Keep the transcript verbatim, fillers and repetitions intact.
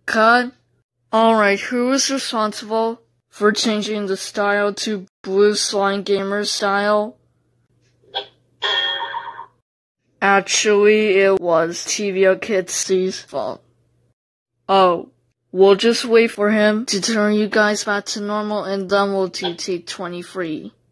Cut. Alright, who is responsible for changing the style to Blue Slime Gamer style? Actually, it was T V O Kids C's fault. Oh, we'll just wait for him to turn you guys back to normal and then we'll do take twenty-three.